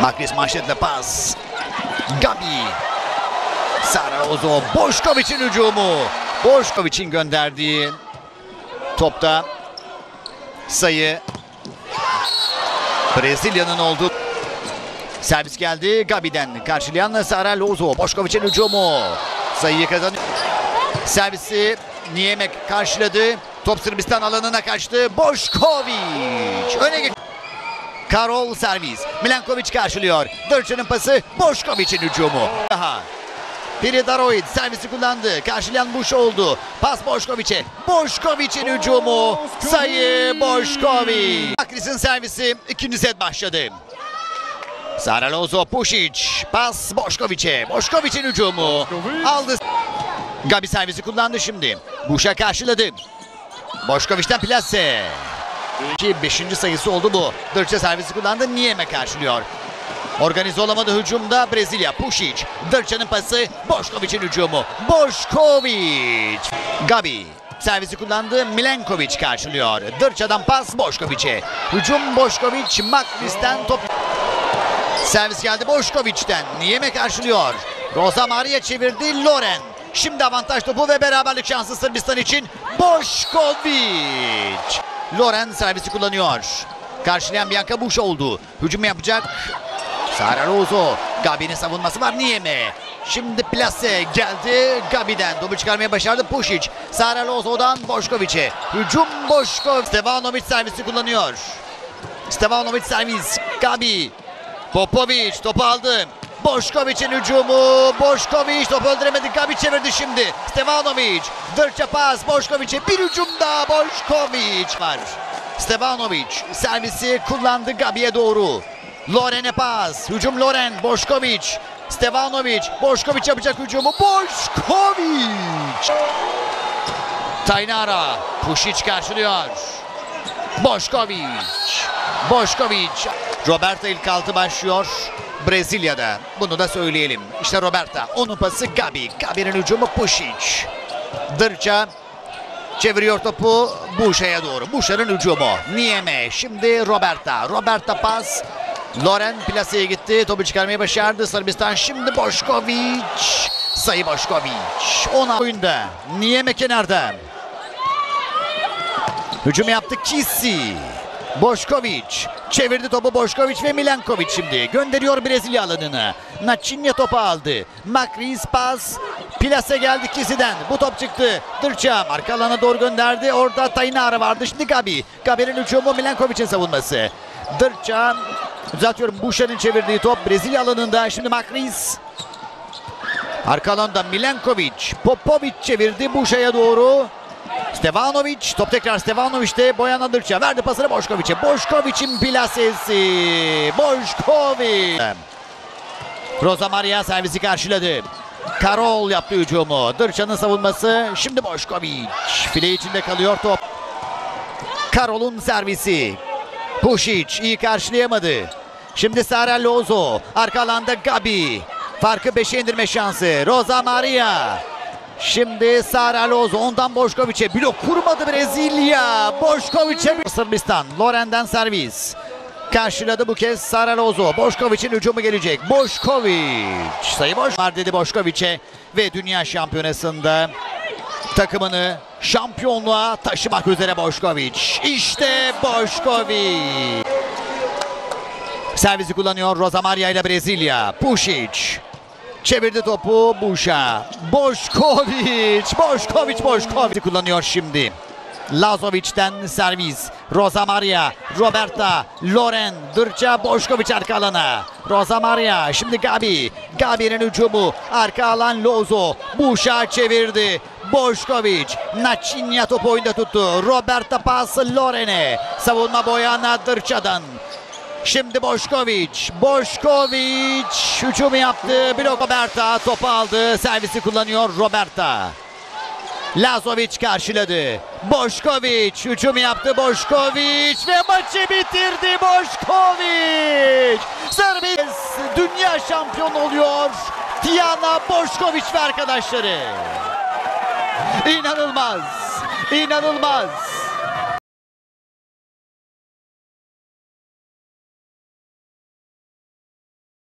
Makris manşetle pas. Gabi. Sararozo. Boşkoviç'in hücumu. Boşkoviç'in gönderdiği topta sayı. Brezilya'nın olduğu. Servis geldi Gabi'den. Karşılayan Sararozo. Boşkoviç'in hücumu. Sayıyı kazanıyor. Servisi Niemek karşıladı. Top Sırbistan alanına kaçtı. Boşkoviç öne geçti. Karol servis. Milenković karşılıyor. Dırça'nın pası. Boşkoviç'in hücumu. Daha. Pridaroid servisi kullandı. Karşılayan Buş oldu. Pas Boşkoviç'e. Boşkoviç'in hücumu. Sayı Boşkoviç. Makris'in servisi. İkinci set başladı. Sararozo, Pušić. Pas Boşkoviç'e. Boşkoviç'in hücumu. Aldı. Gabi servisi kullandı şimdi. Buš'a karşıladı. Boşkoviç'ten plase. 5. sayısı oldu bu. Dırça servisi kullandı. Niemek karşılıyor. Organize olamadı hücumda Brezilya. Pušić. Dırça'nın pası. Boşkoviç'in hücumu. Boşkoviç. Gabi servisi kullandı. Milenković karşılıyor. Dırça'dan pas Boşkoviç'e. Hücum Boşkoviç. Makris'ten top. Servis geldi Boşkoviç'ten. Niemek karşılıyor. Rosa Maria çevirdi. Loren. Şimdi avantaj topu ve beraberlik şansı Sırbistan için. Boşkoviç. Loren servisi kullanıyor. Karşılayan Bianca Buş oldu. Hücum yapacak. Sararozo. Gabi'nin savunması var. Niemek. Şimdi plase geldi. Gabi'den topu çıkarmaya başardı Pušić. Sararozo'dan Boşkoviç'e. Hücum Boşkoviç. Stevanović servisi kullanıyor. Stevanović servis. Gabi. Popović topu aldı. Boşkoviç'in hücumu. Boşkoviç topu öldüremedi. Gabi çevirdi şimdi. Stevanović. Dırça pas Boşkoviç'e. Bir hücum daha Boşkoviç var. Stevanović servisi kullandı Gabi'ye doğru. Loren'e pas. Hücum Loren. Boşkoviç. Stevanović. Boşkoviç yapacak hücumu. Boşkoviç. Tainara. Pušić karşılıyor. Boşkoviç. Boşkoviç. Roberta ilk altı başlıyor. Brezilya'da. Bunu da söyleyelim. İşte Roberta. Onun pası Gabi. Gabi'nin hücumu Pušić. Dırça çeviriyor topu Buš'a doğru. Buš'un hücumu. Niemek. Şimdi Roberta. Roberta pas. Loren plaseye gitti. Topu çıkarmayı başardı Sırbistan. Şimdi Boşkoviç. Sayı Boşkoviç. 10 oyunda. Niemek kenarda. Hücum yaptı Kisi. Boşkoviç çevirdi topu Boşkoviç ve Milenković şimdi gönderiyor Brezilya alanına. Naçinya topu aldı. Makris pas. Plase geldi Kisi'den. Bu top çıktı. Dırça arka alana doğru gönderdi. Orada Tainara vardı. Şimdi Gabi. Gabi'nin hücumu Milenković'in savunması. Dırça düzeltiyorum. Buš'un çevirdiği top Brezilya alanında. Şimdi Makris. Arka alanda Milenković. Popović çevirdi Buš'a doğru. Stevanović. Top tekrar Stevanović'te. Bojana Dırça verdi pasını Boşkoviç'e. Boşkoviç'in plasesi. Boşkoviç. Rosa Maria servisi karşıladı. Karol yaptı hücumu. Dırça'nın savunması. Şimdi Boşkoviç. File içinde kalıyor top. Karol'un servisi. Pušić iyi karşılayamadı. Şimdi Sararozo. Arka alanda Gabi. Farkı 5'e indirme şansı. Rosa Maria. Şimdi Sararozo ondan Boşkoviç'e. Blok kurmadı Brezilya. Boşkoviç'e. Sırbistan. Loren'den servis. Karşıladı bu kez Sararozo. Boşkoviç'in hücumu gelecek. Boşkoviç. Sayı boş var dedi Boşkoviç'e. Ve dünya şampiyonasında takımını şampiyonluğa taşımak üzere Boşkoviç. İşte Boşkoviç. Servisi kullanıyor Rosa Maria ile Brezilya. Pušić. Çevirdi topu Buš'a. Boşkoviç. Boşkoviç kullanıyor şimdi. Lazović'ten servis. Rosa Maria. Roberta. Loren. Dırça. Boşkoviç arka alana. Rosa Maria. Şimdi Gabi. Gabi'nin hücumu. Arka alan Lozo. Buš'a çevirdi. Boşkoviç. Naçinya topu oyunda tuttu. Roberta pası Loren'e. Savunma Bojana Dırça'dan. Şimdi Boşkoviç. Boşkoviç hücumu yaptı. Blok Roberta topu aldı. Servisi kullanıyor Roberta. Lazović karşıladı. Boşkoviç hücumu yaptı. Boşkoviç ve maçı bitirdi Boşkoviç. Sırbistan dünya şampiyonu oluyor. Tijana Bošković ve arkadaşları. İnanılmaz. İnanılmaz.